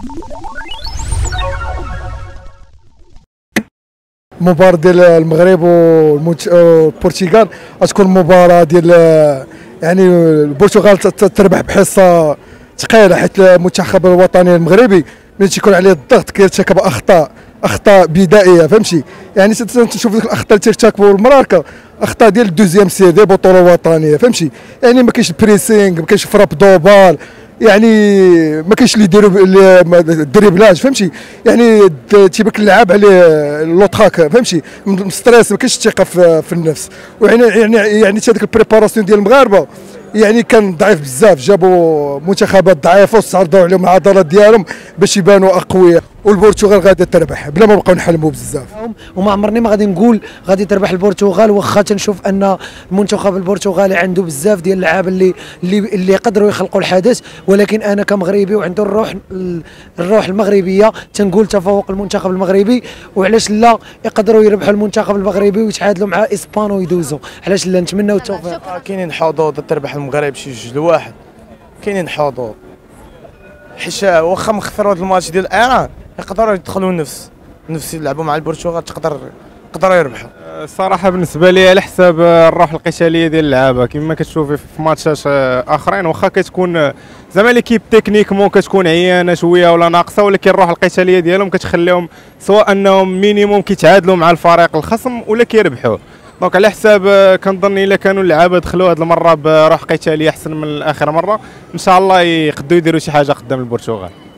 المباراة ديال المغرب والبرتغال غتكون مباراة ديال يعني البرتغال تربح بحصة ثقيلة، حيت المنتخب الوطني المغربي ملي تيكون عليه الضغط كيرتكب اخطاء بدائيه، فهمتي؟ يعني تشوف ديك الاخطاء اللي ترتكبوا المراكه اخطاء ديال الدوزيام سير ديال بطوله وطنيه، فهمتي؟ يعني ما كاينش بريسينغ، ما كاينش فراب دوبال، يعني ما كاينش اللي يديروا الدريبلاج، فهمتي؟ يعني تيبقى اللعاب عليه لوطراك، فهمتي؟ ستريس، ما كاينش الثقه في النفس. يعني هذيك البريباراسيون ديال المغاربه يعني كان ضعيف بزاف، جابوا منتخبات ضعيفه واستعرضوا عليهم العضلات ديالهم باش يبانوا اقوياء، والبرتغال غادي تربح بلا ما نبقاو نحلموا بزاف. وما عمرني ما غادي نقول غادي تربح البرتغال، واخا تنشوف ان المنتخب البرتغالي عنده بزاف ديال اللعاب اللي يقدروا يخلقوا الحدث، ولكن انا كمغربي وعنده الروح المغربيه تنقول تفوق المنتخب المغربي، وعلاش لا يقدروا يربحوا المنتخب المغربي ويتعادلوا مع اسبان ويدوزوا، علاش لا نتمناو التوفيق. كاينين حظوظ تربح المغرب شي 2-1، كاينين حظوظ، حيت واخا مخسروا هذا الماتش ديال ايران يقدروا يدخلوا نفس يلعبوا مع البرتغال، يقدروا يربحوا. الصراحه بالنسبه لي على حساب الروح القتاليه ديال اللعابه، كما كتشوفي في ماتشات اخرين واخا كتكون زعما ليكيب تكنيكمون كتكون عيانه شويه ولا ناقصه، ولكن الروح القتاليه ديالهم كتخليهم سواء انهم مينيموم كيتعادلوا مع الفريق الخصم ولا كيربحوه. دونك على حساب كنظن الا كانوا اللعابه دخلوا هذه المره بروح قتاليه احسن من اخر مره، ان شاء الله يقدروا يديروا شي حاجه قدام البرتغال.